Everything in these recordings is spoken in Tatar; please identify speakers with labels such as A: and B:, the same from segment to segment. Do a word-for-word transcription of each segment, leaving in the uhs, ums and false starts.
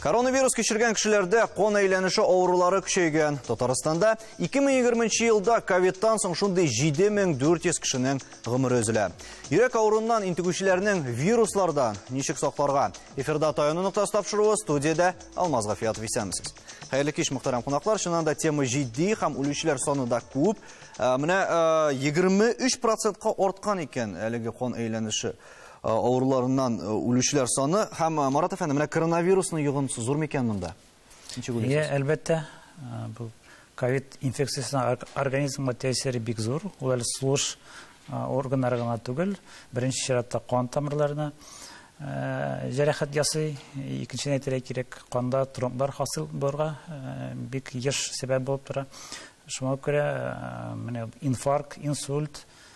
A: Koronavirus kişirgen kişilerde kon eğlenişi ağrıları küçeygen. Tataristanda iki bin yigirmanchi yılda Covid'dan soň şunday yedi bin dört yüz kişinin gımırı özüle. Yürek ağrından intigüşilerinin viruslardan nişik saqlarga. Efirda tayanı noktası tapşırığı studiyada Almazga fiyat vesemisiz. Hayırlı kiş muhtaram konaklar, şunanda tema ciddi ham ölüşler sonunda ko'p. Mine yigirma üç prosentga ortgan eken eligi kon eğlenişi ağrılarından ölüşler sonu. Hem Marat efendi, mine koronavirusning yığıntısı zor mu eken bunda?
B: Ya, elbette. Bu Covid infeksiyasına organizmga tesiri bek zor. Ular suluş organlarına tugul. Birinci şiratda kan tamirlarına jarahat yasay, ikinci netere kerek kanda tromblar hasıl borga bek yaş sebep bolup tura. Şuna göre infarkt, insult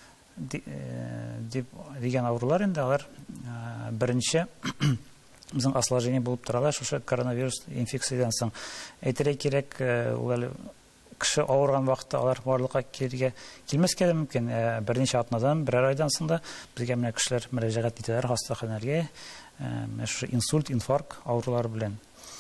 B: degan avrular endi alар birinchi bizning осложнение bo'lib turadi. O'sha koronavirus infeksiyadan so'ng aytira kerak, ular kishi og'irgan vaqtda ular borliqqa kelga kelmasga mumkin. Bir necha haftadan, bir oydan so'ng bizga mana kishilar murojaat etadilar hastaxonalarga. Shu insult, infarkt avrulari bilan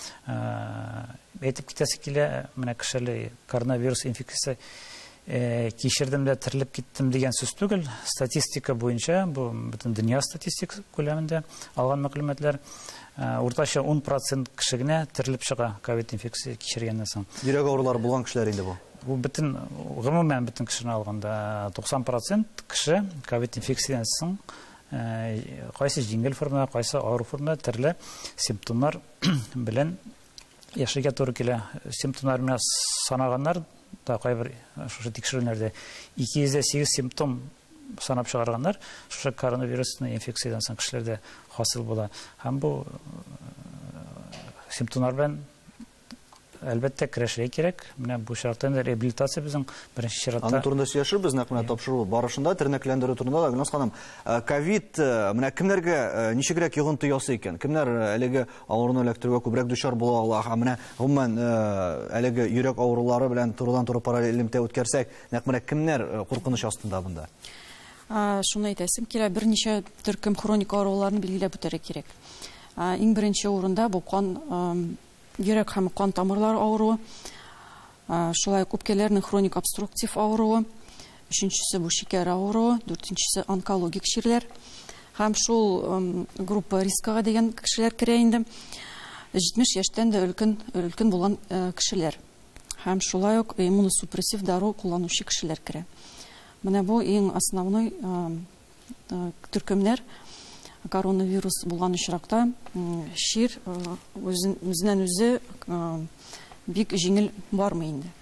B: aytib ketasi kela, mana kishilar koronavirus infeksiyasi kişirdim de tirilip gittim degan söz tugul. Statistika boyunca, bu bütün dünya statistik ko'lamida algan ma'lumotlar o'rtacha o'n prosent kishigina tirilip chiqa Covid infeksiyasi kechirgandan so'ng.
A: Yürek ağrıları bulan kişiler indi bu.
B: Bu bütün umumen bütün kishini alganda to'qson prosent kishi Covid infeksiyadan so'ng qaysi yengil formada, qaysi og'ir formada tirilib simptomlar bilan yashaga to'g'ri keladi. Simptomlar bilan sanaganlar da kayber şu tekşirilerde iki yüzde sekiz simptom sanap çıkarganlar şu koronavirüsün enfeksiyadan soň kişilerde hasıl bola. Hem bu simptomlar bilen elbette kreşe gerek. Mine bu şartlarda reabilitasiya bizning birinchi şartda.
A: Anı turunda söylüşür biz nakmına tapşırığı barışında tırnaklandırı turunda da Gülnaz hanım Covid mine kimlerge nişigrek yığıntı yası eken? Kimler elege ağrını elektriğe kübrek düşer bola Allah mine humman elege yürek ağrıları bilen turudan turu paralelimte ötkersek nakmına kimler korkunuş astında bunda?
C: Şunu aytasım ki bir neçe türküm kronik ağrılarını bilgilep öteri kerek. Eң birinchi o'rinda bu qon yürek hem kan tamirlar ağrığı, şulay köpkelerinin kronik obstruktif ağrığı, üçüncüsü bu şeker ağrığı, dördüncüsü onkologik kişiler. Hem şul grupa riskaga degen kişiler kireyindi. yetmiş yaştan da ölkün ölkün bulan kişiler. Hem şulay ok immunosupressiv darı kullanışı kişiler kire. Mine bu en основной türkümler. Koronavirus bulgan uçrakta şir özünden özü bek jеңіл var mı indi?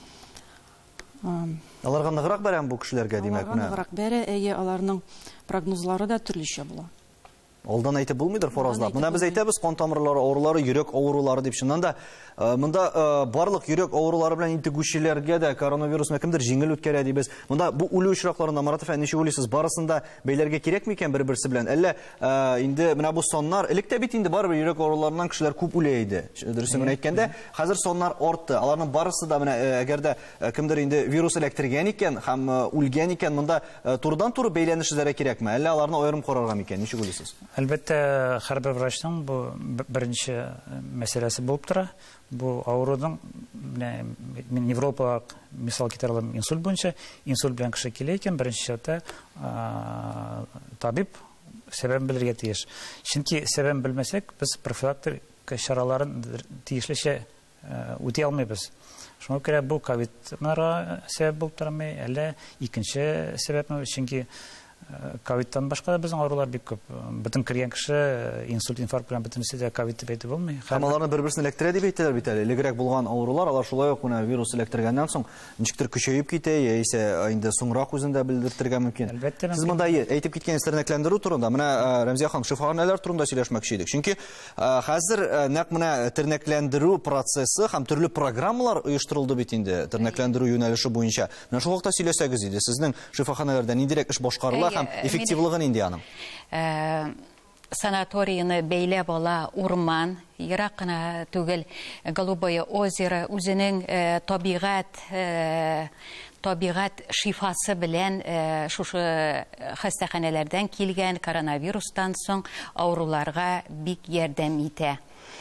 A: Alarga nıgırak beren bu kişilerge demek mi?
C: Alarga nıgırak bere, eye alarının prognozları da türlüşe bula.
A: Oldan aytib bulmuydur forazlap. Mına biz aytamiz kon tamirlari ağrıları, yürek ağrıları dep şundan da mında barlık yürek ağrıları bilen intigüşilerge de koronavirus kimdir jеңіл ötkere deybiz. Mında bu ulu uçraklarında Marat efendi neçe uyluysiz barısında beylerge kerek mi eken bir-birisi bilen? Elle indi mına bu sonlar ilikte bit indi baribir yürek ağrılarından kişiler köp uleydi. Dürüsümün aytkanda hazır sonlar orttu. Alarning barысы da mına egerde kimdir indi virus elektrigen eken hem ulgen eken mında turdan turu beylenişlere kerek mi? Elle alarni ayırım korargam eken neçe uyluysiz?
B: Elbette her bir vrachtan bu birinci meselesi bulup tura. Bu ağrıdan men Avrupa misal keltirdim insult boyunca insult bilen kishi keleyken birinchi şartda tabip sebep bilirge tiyish. Chunki sebep bilmasak biz profilaktik choralarini tiyishlashga o'tay olmaymiz. Shunga ko'ra bu Covid'ga sebep bulup turami, әллә ikkinchi sebepmi? Chunki Covid'dan başka da bizim ağrılar bek köp. Bütün kirgen kişi insult, infarkt bilen bitinisi de Covid dep aytib bolmay.
A: Hamalarını bir-birisini elektre dep aytdiler biteli. Ilegirek bulgan ağrılar alar şulay ok virus elektirgenden soň nичектир küçeyip kite, ýa-ise indi soňrak özünde bildirtirgen mümkin. Siz mында aytib ketken terneklendirүү turunda, mına Remziya hanim şifaxanalar turunda söýleşmek işedik. Çünki hazır näq mına terneklendirүү prosesi hem türlü programmalar uyuşturuldu bit indi terneklendirүү ýönelişi boýunça. Mına şu wagtda söýlesegiz idi. Sizning şifaxanalardan indirek iş boşgarylar hem effektivligini indi hanım.
D: Sanatoriyini beylep ola urman, Irak'ına tügel Голубое озеро үзенең табигать табигать шифасы белән шушы хастаханәләрдән килгән коронавирустан соң авыруларга бик ярдәм итә.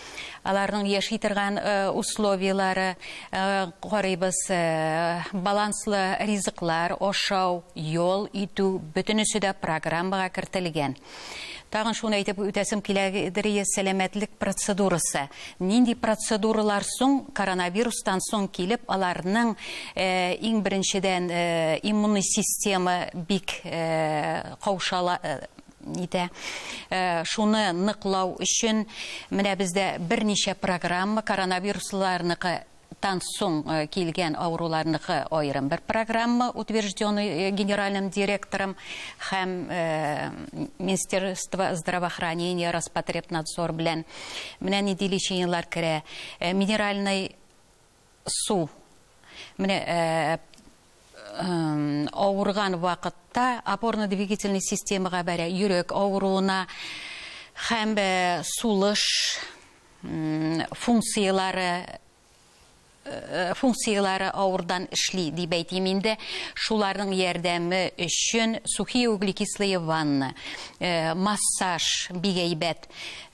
D: аларның яши торган условиялары, карыйбыз, баланслы ризыклар, ашау, yol итү, бөтенесе дә программага кертелгән. Тагын шуны әйтеп үтәсем килә, сәламәтлек процедурасы. Нинди процедуралар соң коронавирустан соң килеп, аларның иң беренчедән иммуный система бик каушала итә. Шуны ныклау өчен менә бездә берничә программа коронавирусларныкы тан соң килгән ауруларныкы аерым бер программа утвержденный генеральным директором һәм Министерство здравоохранения, Роспотребнадзор белән менә нинди лечениялар керә. Минеральный су. Менә ауырган вакытта опорно-двигательный системага бәрә, йөрәк авыруына һәм сулыш функциялары функциялары авырдан эшли дип әйтим инде. Шуларның ярдәме өчен сухие углекислые ванны, массаж бик әйбәт,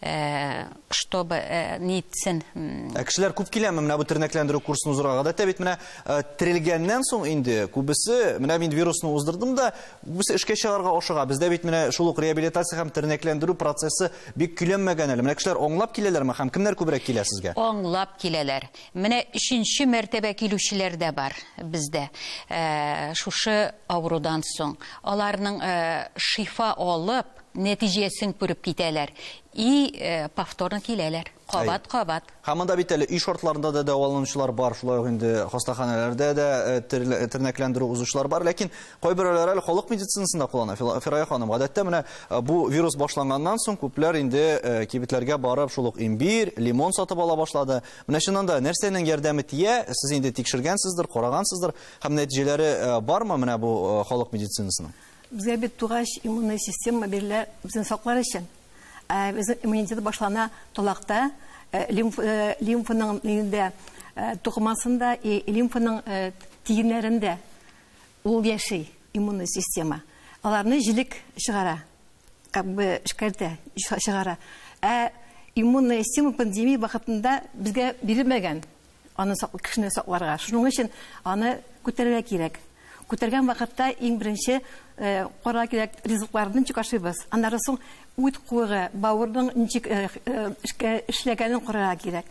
D: чтобы нитсен.
A: Кешеләр күп киләме менә бу тернәкләндерү курсын узырга? Гадәттә бит менә терелгәннән соң инде күбесе менә мин вирусны уздырдым да, күбесе эшкә чыгарга ашыга. Бездә бит менә шул ук реабилитация һәм тернәкләндерү процессы бик көйләнмәгән әле. Менә кешеләр аңлап киләләрме һәм кемнәр күбрәк килә сезгә? Аңлап
D: киләләр. Менә Üçüncü mərtəbə kilüşlər də var bizdə. Şuшы avrudan soң. Onların şifa olub, nəticəsini görüb kitələr. И повторно киләләр. Кабат, кабат.
A: Һәм бит әле үй шартларында да дәваланучылар бар, шулай инде хастаханәләрдә дә тернәкләндерү узучылар бар, ләкин кайберләре әле халык медицинасында куллана. Фирая ханым, гадәттә менә бу вирус башланганнан соң күпләр инде кибетләргә барып, шул ук имбир, лимон сатып ала башлады. Менә шуннан да нәрсәнең ярдәме тия, сез инде тикшергәнсездер, карагансыздыр, һәм нәтиҗәләре бармы менә бу халык медицинасының?
E: Безгә бит тугач иммунный система бирелә безнең саклар өчен. Bizim immuniteti başlana tolakta limfanın neyinde tokumasında limfanın tiyinlerinde ol yaşay immunный sistema. Alarını jilik çıkara, kabı şikayete çıkara. İmmunный sistema pandemiya vakitinde bizge birilmegen anı kişine saklarga. Şunun için anı көтәрергә кирәк. Күтәргән вакытта иң беренче карарга кирәк ризыклардан чыгашыбыз. Аннан соң үт куыгы, бавырның ничек эшләгәнен карарга кирәк.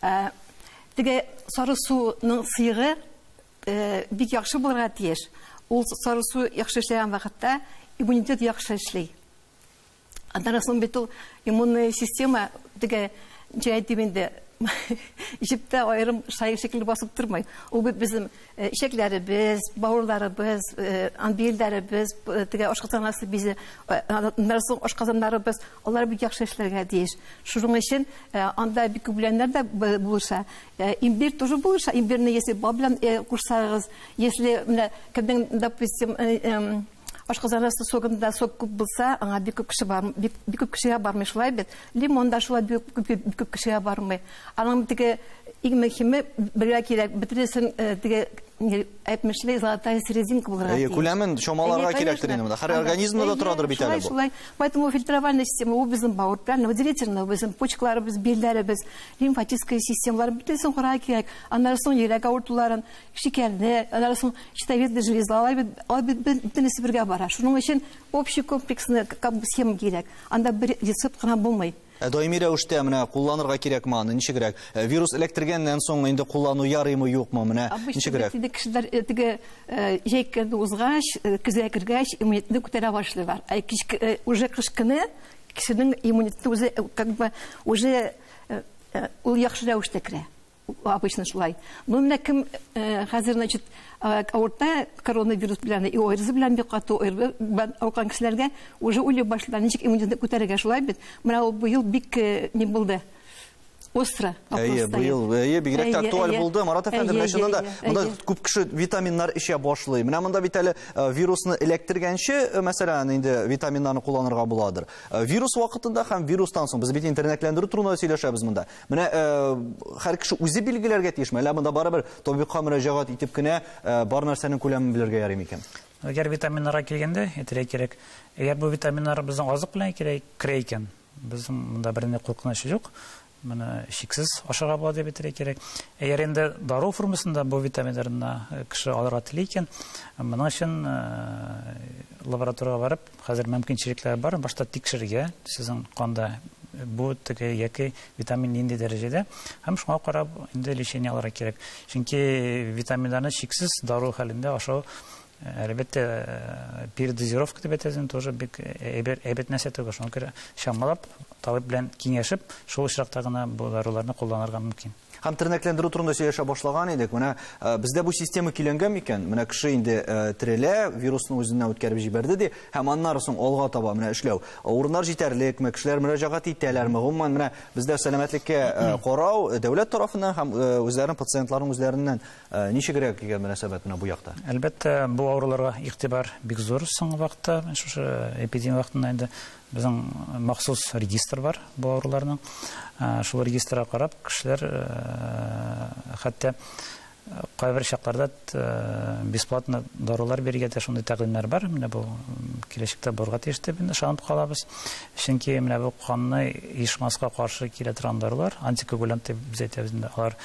E: Теге сары суның сыйгы бик яхшы булырга тиеш. Ул сары су яхшы эшләгән вакытта иммунитет яхшы эшли. Аннан соң бит ул иммунная система теге җәйтимендә Җиптә аерым шай шикелле басып тормый. Ул бит безнең ишекләребез, бавырларыбыз, анбийләребез, теге ашказанасы бизе, нәрсә ашказаннарыбыз, алар бик яхшы эшләргә тиеш. Шуның өчен анда бик күпләннәр дә булса, имбир тоже булса, имбирне если баблан курсагыз, если менә кемнең допустим ашказанасы согында сок күп булса, аңа бик күп кеше бар, бик күп кешегә бармый шулай бит. Лимон да шулай бик күп кешегә бармый. Аның теге иң мөһиме бергә кирәк, бөтенесен теге әйтмешли золотая серединка булырга кирәк.
A: Күләмен чамаларга кирәктер инде монда. Һәр организмда да торадыр бит әле бу.
E: Шулай, поэтому фильтровальная система у безнең бавыр белән, выделительная, безнең почкаларыбыз, билләребез, лимфатическая системалар бөтенесен карарга кирәк. Аннан соң йөрәк авыртуларын, шикәрне, аннан соң щитовидный железалар бөтенесе бергә бара. Шуның өчен общий комплексны схема кирәк. Анда бер рецепт гына булмый.
A: Даими рәвештә менә кулланырга кирәкме аны, ничегрәк? Вирус электергәннән соң инде куллану ярыймы, юкмы менә, ничегрәк?
E: Обычно кешеләр теге җәйкәндә узгач, көзгә кергәч иммунитетны күтәрә башлыйлар. Ә кичке уже кышкыны кешенең иммунитеты үзе как бы уже ул яхшы рәвештә керә. Обычно шулай. Ну менә кем хәзер значит авырта коронавирус белән и ойрыз белән бик каты ауырган кешеләргә уже үле башлар ничек иммунитетны күтәрергә шулай бит. Менә ул быел бик не булды. Остро.
A: Әйе, быел әйе бигрәк тә актуаль булды. Марат әфәнде, менә шунда монда күп кеше витаминнар эчә башлый. Менә монда бит әле вирусны электергәнче, мәсәлән, инде витаминнарны кулланырга буладыр. Вирус вакытында һәм вирустан соң без бит интернетләндерү турында сөйләшәбез монда. Менә һәр кеше үзе билгеләргә тиешме? Әле монда барыбер табибка мөрәҗәгать итеп кенә бар нәрсәнең күләмен белергә ярый микән?
B: Әгәр витаминнарга килгәндә, әйтергә кирәк. Әгәр бу витаминнар безнең азык белән кирәк икән, безнең монда берне куркыныч юк. моны шиксез ашарга була дип әйтергә кирәк. Әгәр инде дару формасында бу витаминнарны кеше алырга тели икән, моның өчен лабораториягә барып, хәзер мөмкинчелекләр бар, башта тикшерергә, сезнең канда бу теге яки витамин нинди дәрәҗәдә, һәм шуңа карап инде лечение алырга кирәк. Чөнки витаминнарны шиксез дару хәлендә ашау әлбәттә передозировка дип әйтәсен тоже бик әйбәт нәрсә түгел. Шуңа күрә чамалап, табиб белән киңәшеп, шул очракта гына бу даруларны кулланырга мөмкин.
A: Һәм тернәкләндерү турында сөйләшә башлаган идек. Менә бездә бу система киләнгән микән? Менә кеше инде терелә, вирусны үзеннән үткәреп җибәрде ди, һәм аннары соң алга таба менә эшләү. Урыннар җитәрлекме, кешеләр мөрәҗәгать итәләрме? Гомумән менә бездә сәламәтлеккә карау дәүләт тарафыннан һәм үзләренең пациентларның үзләреннән ничегрәк килгән мөнәсәбәт менә бу якта?
B: Әлбәттә, бу авыруларга игътибар бик зур соңгы вакытта, шушы эпидемия вакытында инде безнең махсус регистр бар бу авыруларның. Шул регистрга карап, кешеләр хәтта кайбер чакларда бесплатно дарулар бирергә дә шундый тәкъдимнәр бар. Менә бу киләчәктә барырга тиеш дип ышанып калабыз. Чөнки менә бу канны ишмаска каршы килә торган дарулар, антикоагулянт дип без әйтәбез инде, алар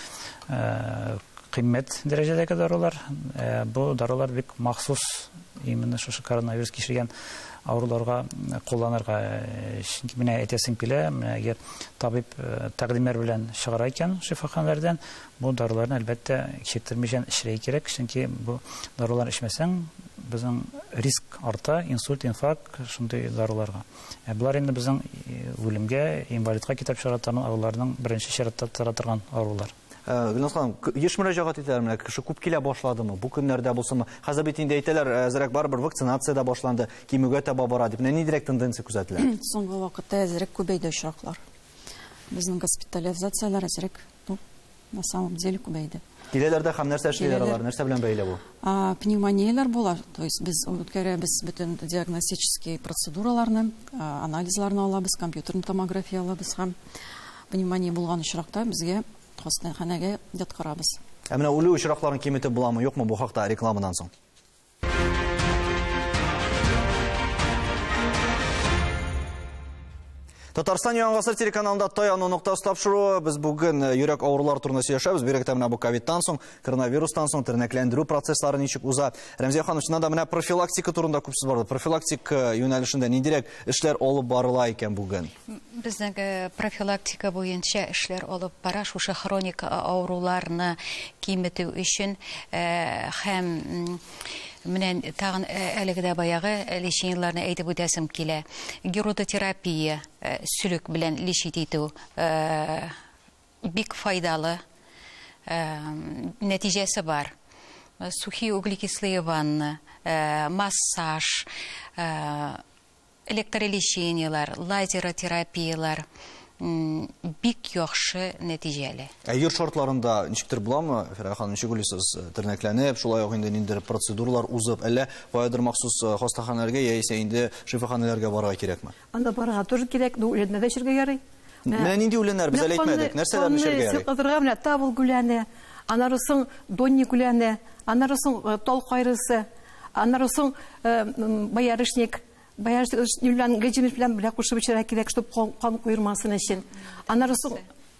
B: кыйммәт дәрәҗәдәге дарулар. Бу дарулар бик махсус именно шушы коронавирус кичергән авыруларга кулланырга. Чөнки менә әйтәсем килә, менә әгәр табиб тәкъдимнәр белән чыгара икән шифаханәләрдән, бу даруларны әлбәттә кичектермичән эшләргә кирәк. Чөнки бу дарулар эчмәсәң, безнең риск арта, инсульт, инфаркт шундый даруларга. Булар инде безнең үлемгә, инвалидка китап чыгарткан авыруларның беренче чиратта тора торган авырулар.
A: Гөлназ ханым, еш мөрәҗәгать итәләр, менә кеше күп килә башладымы? Бу көннәрдә булсымы? Хәзер бит инде әйтәләр, әзрәк барбер вакцинация да башланды, кимүгә таба бара дип. Менә нидирәк тенденция күзәтелә?
C: Соңгы вакытта әзрәк күбәйде очраклар. Безнең госпитализацияләр әзрәк, ну, на самом деле күбәйде.
A: Киләләрдә һәм нәрсә эшләр алар? Нәрсә белән бәйле бу?
C: А пневмониялар була, то есть без үткәрәбез бөтен диагностический процедураларны, анализларны алабыз, компьютерный томография алабыз һәм пневмония булган очракта безгә хастаханәгә яткырабыз.
A: Ә менә үлү очракларын киметеп буламы, юкмы бу хакта рекламадан соң? Татарстан Яңгасыр телеканалында таяну нуктасы тапшыру. Без бүген йөрәк авырулар турында сөйләшәбез. Биректә менә бу ковидтан соң, коронавирустан соң тернәкләндерү процесслары ничек уза. Рәмзия ханым, чыннан да менә профилактика турында күп сүз барды. Профилактик юнәлешендә ниндирәк эшләр алып барыла икән бүген?
D: Безнең профилактика буенча эшләр алып бара, шушы хроник авыруларны киметү өчен һәм менән тагын әлеге дә баягы лечениеләрне әйтеп үтәсем килә. Герудотерапия, сүлек белән лечить итү бик файдалы, нәтиҗәсе бар. Сухие углекислые ванны, массаж, электролечениелар, лазеротерапиялар бик яхшы нәтиҗәле.
A: Ә йорт шартларында ничектер буламы, Фәрия ханым, ничек уйлыйсыз? Тернәкләнеп, шулай ук инде ниндидер процедуралар узып, әллә каядыр махсус хастаханәләргә яисә инде шифаханәләргә барырга кирәкме?
E: Анда барырга туры кирәк, ду үләннәр дә эшләргә ярый.
A: Менә нинди үләннәр без әле әйтмәдек, нәрсәләрне эшләргә ярый?
E: Кызырга менә табыл гүләне, аннары соң донни гүләне, аннары соң тол кайрысы, аннары соң боярышник. Баярыш юлан гәҗимеш белән белә кушып эчәргә кирәк, чтобы кан куйырмасын өчен. Аннары соң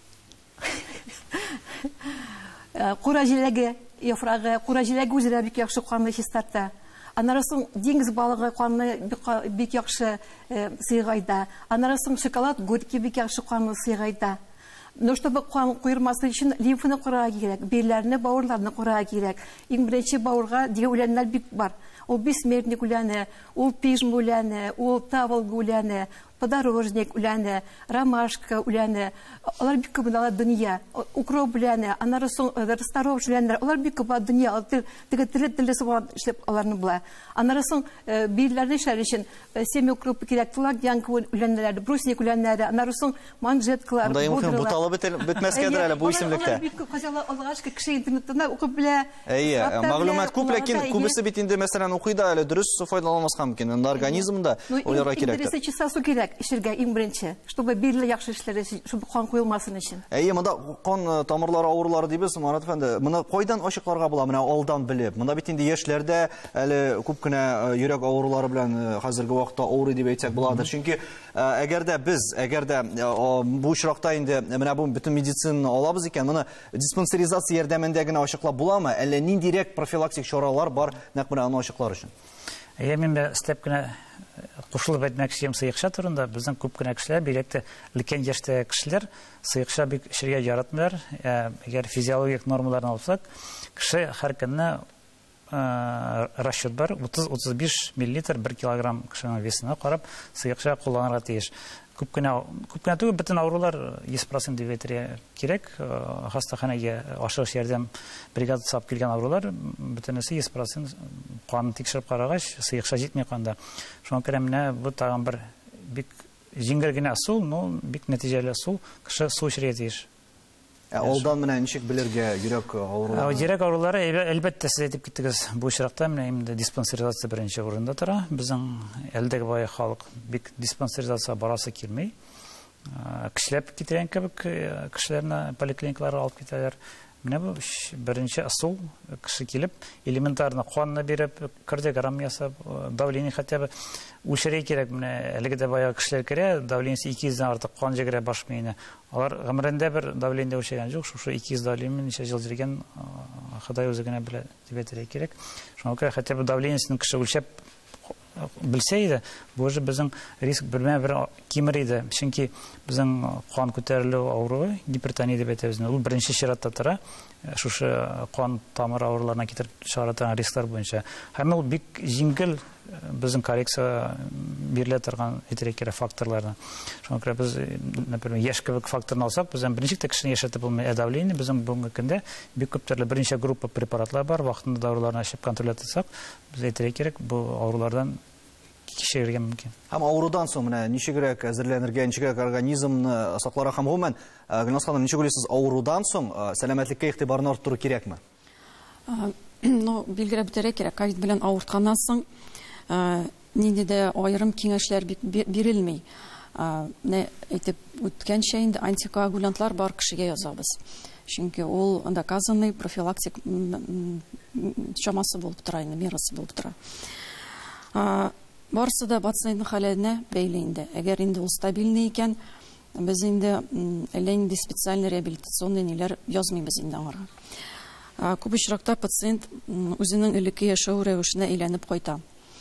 E: кура җиләге, яфрагы, кура җиләге үзенә бик яхшы канны чистарта. Аннары соң диңгез балыгы канны бик яхшы сыйгайда. Аннары соң шоколад, горький бик яхшы канны сыйгайда. Но чтобы кан куйырмасын өчен лимфаны курага кирәк, берләрне, бавырларны курага кирәк. Иң беренче бавырга дигән үләннәр бик бар. Ул бессмертник үләне, ул пижм үләне, ул тавыл үләне, подорожник үләне, ромашка үләне. Алар бик күп булалар дөнья. Укроп үләне, аннары соң растаров үләннәр. Алар бик күп дөнья. Теге теле-теле сыган эшләп аларны була. Аннары соң бирләрне эшләр өчен семя укроп кирәк, флагянка үләннәр, брусник үләннәр, аннары соң манжеткалар.
A: Анда мөһим буталы бетмәскәдер әле бу исемлектә.
E: Бик күп хәзер алгачка кеше интернетта укып белә.
A: Әйе, мәгълүмат күп, ләкин күбесе бит инде мәсәлән укыйда әле дөрес файдаланмаска мөмкин. Инде организмда уйларга кирәк.
E: Интересе часасы кирәк. кирәк ишергә иң беренче, чтобы бирле яхшы эшләре, чтобы кан куелмасын өчен?
A: Әйе, монда кан тамырлары авырулары дибез, Марат әфәнде. Моны кайдан ачыкларга була? Менә алдан белеп. Монда бит инде яшьләрдә әле күп кенә йөрәк авырулары белән хәзерге вакытта авырый дип әйтсәк буладыр. Чөнки әгәр дә без, әгәр дә бу очракта инде менә бу бөтен медицинаны алабыз икән, моны диспансеризация ярдәмендә генә ачыклап буламы? Әллә ниндирәк профилактик чаралар бар нәкъ менә аны ачыклар өчен?
B: Әйе, мин дә степ кенә кушылып әйтмәкче сыйыкша турында. Безнең күп кенә кешеләр, бигрәк өлкән яшьтәге кешеләр сыйыкша бик эшергә яратмыйлар. Әгәр физиологик нормаларны алсак, кеше һәр көнне расчет бар, утыз-утыз биш миллилитр бер килограмм кешенең весенә карап сыйыкша кулланырга тиеш. Күп кенә күп кенә түгел, бөтен авырулар йөз процент дип әйтергә кирәк. Хастаханәгә ашыгыш ярдәм бригадасы алып килгән авырулар бөтенесе йөз процент канны тикшереп карагач, сыйыкша җитми канда. Шуңа күрә менә бу тагын бер бик җиңел генә су, но бик нәтиҗәле су, кеше су эчәргә тиеш.
A: Алдан менә ничек белергә йөрәк авырулары?
B: Йөрәк авырулары әлбәттә сез әйтеп киттегез. Бу очракта менә инде диспансеризация беренче урында тора. Безнең әлдәге бай халык бик диспансеризация барасы килмәй. Кешеләп китергән кебек кешеләрне поликлиникаларга алып китәләр. Менә бу беренче су, кеше килеп, элементарны канны биреп, кардиограмм ясап, давление хотя бы үлчәргә кирәк. Менә әлеге дә бая кешеләр керә, давлениесе ике йөздән артык кан җигәрә баш миенә. Алар гомерендә бер давление үлчәгән юк, шушы ике йөз давление ничә ел җиргән Ходай үзе генә белә дип әйтергә кирәк. Шуңа күрә хотя бы давлениесен кеше үлчәп белсә иде, бу уже безнең риск бермә-бер кимер иде. Чөнки безнең кан күтәрелү авыруы, гипертония дип әйтәбез. Ул беренче чиратта тора. Шушы кан тамыр авыруларына китереп чыгарatan рисклар буенча. Һәм ул бик җиңел безнең коррекция бирелә торган этерекер факторларны. Шуңа күрә без, например, яшь кебек факторны алсак, безнең беренче кешене яшәтеп булмый, давление безнең бүгенге көндә бик күп төрле беренче группа препаратлар бар, вакытында дәврларны ачып контроль итсәк, без әйтергә бу авырулардан кичерергә мөмкин.
A: Һәм авырудан соң менә ничегрәк әзерләнергә, ничегрәк организмны сакларга һәм гомумән, Гөлназ ханым, ничек уйлыйсыз, авырудан соң сәламәтлеккә игътибарны арттыру кирәкме?
C: Ну, билгеләп үтәргә кирәк. Ковид белән авыртканнан соң нинди дә аерым киңәшләр бирелми. Менә әйтеп үткәнчә инде антикоагулянтлар бар кешегә язабыз. Чөнки ул доказанный профилактик чамасы булып тора, мерасы булып тора. Барысы да пациентның хәленә бәйле инде. Әгәр инде ул стабильный икән, без инде әллә инде специаль реабилитационный ниләр язмыйбыз инде аңарга. Күп очракта пациент үзенең элекке яшәү рәвешенә әйләнеп кайта.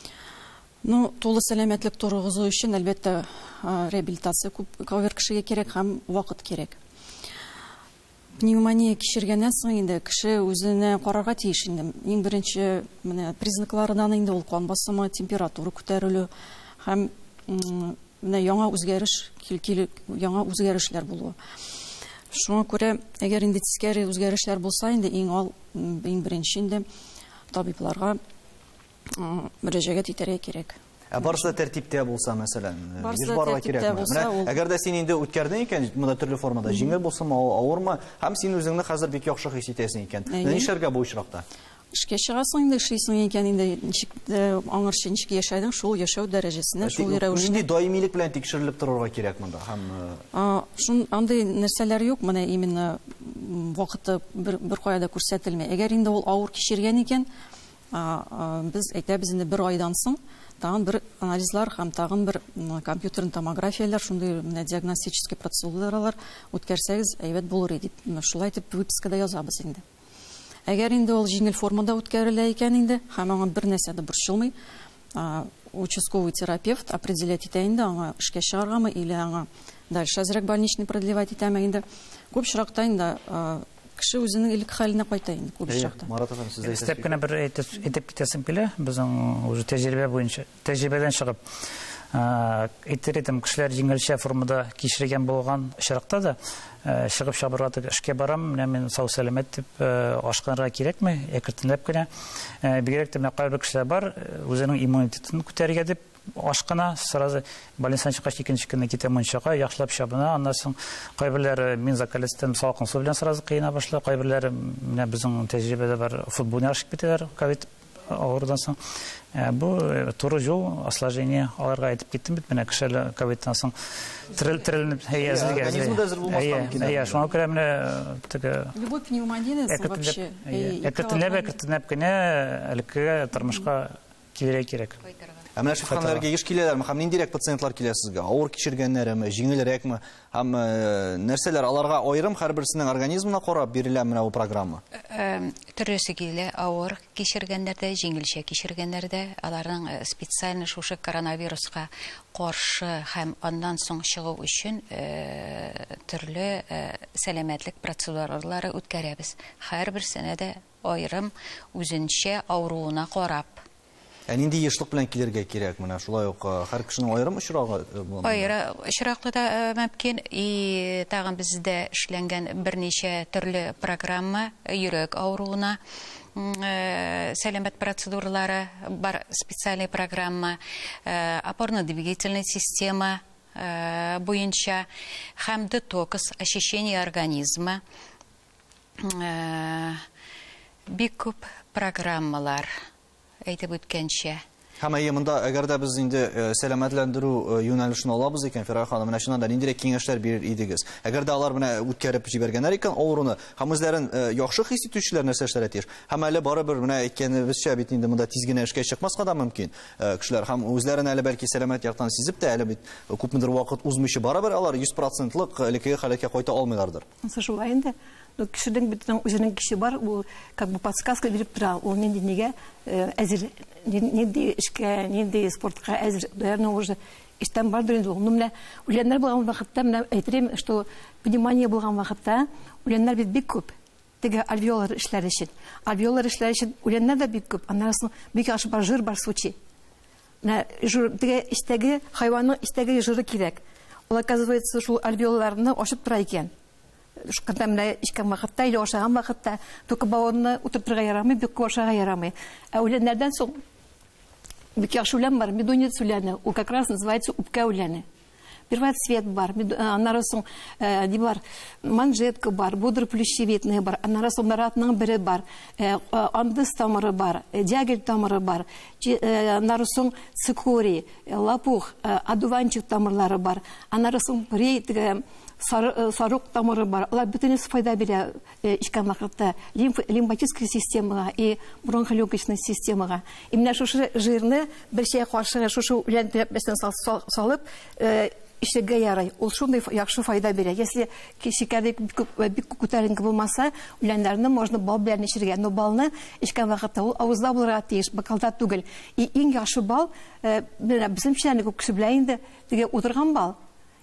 C: Ну, тулы сәламәтлек торгызу өчен әлбәттә реабилитация күп кавер кешегә кирәк һәм вакыт кирәк. Пневмония кичергәннән соң инде кеше үзенә карарга тиеш инде. Иң беренче менә признакларынан инде ул кан басымы, температура күтәрелү һәм менә яңа үзгәреш, яңа үзгәрешләр булуы. Шуңа күрә, әгәр инде тискәре үзгәрешләр булса, инде иң ал, иң беренче инде табибларга мөрәҗәгать итәргә кирәк.
A: Барысы да тәртиптә булса, мәсәлән, биш барга кирәкме? Менә әгәр дә син инде үткәрдең икән, монда төрле формада, җиңел булсымы, авырмы, һәм син үзеңне хәзер бик яхшы хис итәсең икән. Нишләргә бу очракта?
C: Эшкә чыгасың инде, эшлисең икән инде, ничек аңарчы ничек яшәдең, шул яшәү дәрәҗәсенә, шул рәвештә.
A: Нинди даимилек белән тикшерелеп торырга кирәк монда? Һәм
C: шун андый нәрсәләр юк, менә именно вакыты бер кая да күрсәтелми. Әгәр инде ул авыр кичергән икән, без әйтәбез инде бер айдан соң тагын бер анализлар һәм тагын бер компьютерный томографиялар, шундый диагностический процедуралар үткәрсәгез, әйбәт булыр дип, шулай итеп выпискада язабыз инде. Әгәр инде ул җиңел формада үткәрелә икән инде, һәм аңа бер нәрсә дә борчылмый, участковый терапевт определять итә инде, аңа эшкә чыгаргамы, или аңа дальше әзрәк больничный продлевать итәме инде. Күп очракта инде кеше үзенең илек хәленә кайта инде күп очракта.
A: Марат әфәнде, сез әйтәсез.
B: Степ кенә бер әйтеп китәсем килә, безнең уже тәҗрибә буенча, тәҗрибәдән чыгып, әйттерәм, кешеләр җиңелчә формада кичергән булган очракта да чыгып чабырга эшкә барам, менә мин сау сәламәт дип ашканырга кирәкме? Әкренләп кенә. Бигрәк тә менә кайбер кешеләр бар, үзенең иммунитетын күтәрергә дип ашкына, сразу больницадан чыккач икенче көнне китә мунчага, яхшылап чабына, аннан соң кайберләре мензокалецтан салкын су белән сразу кыена башлый, кайберләре менә безнең тәҗрибәдә бар, футбол ярышып китәләр, ковид аурудан соң. Бұл туры жол осложнение аларға айтып кеттім бит. Менә кішелі ковидтан соң тірілініп әзілге.
A: Организмда әзір болмастан мөмкин.
B: Иә, шуңа күрә менә теге
C: Любой пневмониясы вообще.
B: Әкрәтенләп, әкрәтенләп кенә элеккегә тормышка килергә кирәк.
A: Әмінә шифханларга еш киләләрме? Һәм ниндирәк пациентлар килә сезгә? Авыр кичергәннәрме, җиңелрәкме? Һәм нәрсәләр аларга аерым һәрберсенең организмына карап бирелә менә бу программа?
D: Төрлесе килә, авыр кичергәннәрдә, җиңелчә кичергәннәрдә, аларның специаль шушы коронавируска каршы һәм аннан соң чыгу өчен төрле сәламәтлек процедуралары үткәрәбез. Һәрберсенә дә аерым үзенчә авыруына карап.
A: Нинди ешлык белән килергә кирәк менә шулай ук һәр кешенең аерым очрагы.
D: Аерым очраклы да мөмкин. И тагын бездә эшләнгән берничә төрле программа йөрәк авыруына сәламәт процедуралары бар, специальный программа, опорно-двигательная система буенча һәм детокс, очищение организма. Бик күп программалар әйтеп үткәнчә.
A: Һәм әйемендә, әгәр дә без инде сәламәтләндерү юнәлешен алабыз икән, Фирай ханым, менә шуннан да ниндирәк киңәшләр бирер идегез? Әгәр дә алар менә үткәреп җибәргәннәр икән авыруны, һәм үзләрен яхшы хис итүчеләр нәрсә эшләргә тиеш. Һәм әле барыбер менә әйткәнебезчә бит инде монда тиз генә эшкә чыкмаска да мөмкин. Кешеләр һәм үзләрен әле бәлки сәламәт яктан сизеп тә, әле бит күпмедер вакыт узмыйчы барыбер алар йөз процентлык элекке халәткә кайта алмыйлардыр.
E: Шулай инде. Кешенең битенең үзенең кеше бар, ул как бы подсказка биреп тора. Ул нинди нигә әзер, нинди эшкә, нинди спортка әзер. Наверное, уже иштән бардыр инде ул. Менә үләннәр булган вакытта, менә әйтәм, что понимание булган вакытта, үләннәр бит бик күп. Теге альвеолар эшләр өчен. Альвеолар эшләр өчен үләннәр дә бик күп. Аннан соң бик яхшы бар жир бар случай. Менә жир теге истәге хайванның истәге жиры кирәк. Ул оказывается, шул альвеоларны ачып тора икән. Шукында менә ишкән вакытта, или ашаган вакытта, только бавырны утыртырга ярамый, бик ашага ярамый. Ә үләннәрдән соң бик яхшы үлән бар, медунец үләне, ул как раз называется үпкә үләне. Первый цвет бар, аннан соң ди бар, манжетка бар, бодр плющевидный бар, аннан соң наратның бире бар, андыс тамыры бар, дягель тамыры бар, аннан соң цикорий, лопух, одуванчик тамырлары бар, аннан соң прей сарык тамыры бар. Алар бөтенесе файда бирә ишкән вакытта лимфатическая системага и бронхолегочная системага. И менә шушы жирны бер шәй каршы шушы үлән тәпәсен салып ишегә ярый. Ул шундый яхшы файда бирә. Если шикәр бик күтәренке булмаса, үләннәрне можно бал белән эчәргә. Но балны ишкән вакытта ул авызда булырга тиеш, бакалда түгел. И иң яхшы бал безнең чәнлек кеше белән инде теге утырган бал.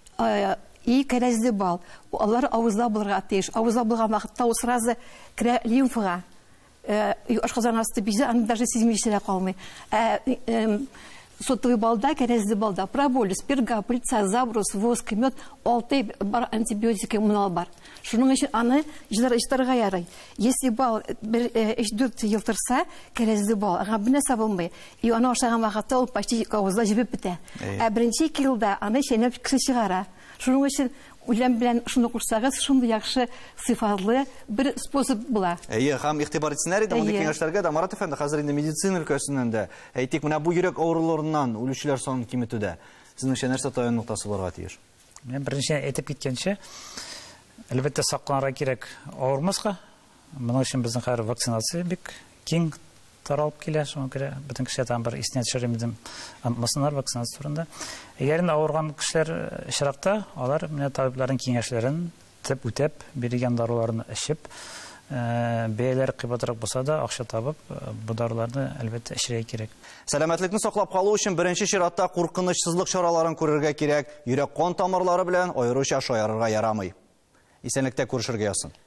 E: И кәрәзле бал. Алар авызда булырга тиеш. Авызда булган вакытта ул сразу керә лимфага. Ашказан асты бизе, аны даже сизмичә калмый. Сотовый балда, кәрәзле балда проболис, перга, пыльца, забрус, воск, мед, алты бар антибиотики иммунал бар. Шуның өчен аны җылырга ярый. Если бал өч-дүрт ел торса, кәрәзле бал, ага бер нәрсә булмый. И аны ашаган вакытта ул почти авызда җибеп бетә. Ә беренче елда аны чәйнәп чыгара. Шуның өчен үлән белән шуны кушсагыз, шундый яхшы сыйфатлы бер способ була.
A: Әйе, һәм игътибар итсеннәр иде мондый киңәшләргә дә. Марат әфәнде, хәзер инде медицина өлкәсеннән дә әйтик, менә бу йөрәк авыруларыннан үлүчеләр санын киметүдә сезнеңчә нәрсә таян нуктасы булырга тиеш?
B: Мен беренче әйтеп киткәнчә, әлбәттә сакланырга кирәк авырмаска. Моның өчен безнең хәзер вакцинация бик киң таралып килә, шуңа күрә бөтен кешеләр бер исенә төшермидем алмасыннар вакцинация турында. Әгәр инде авырган кешеләр очракта, алар менә табибларның киңәшләрен теп үтәп, биргән даруларны эчеп, бәяләр кыйбатрак булса да, акча табып, бу даруларны әлбәттә эчәргә кирәк.
A: Сәламәтлекне саклап калу өчен беренче чиратта куркынычсызлык чараларын күрергә кирәк. Йөрәк кан тамырлары белән аеруча шаярырга ярамый. Исәнлектә күрешергә язсын.